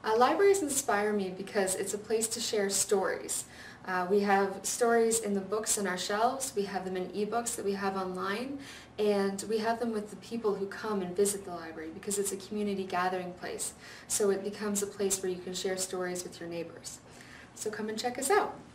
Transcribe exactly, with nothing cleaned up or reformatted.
Uh, libraries inspire me because it's a place to share stories. Uh, we have stories in the books on our shelves, we have them in ebooks that we have online, and we have them with the people who come and visit the library because it's a community gathering place. So it becomes a place where you can share stories with your neighbors. So come and check us out.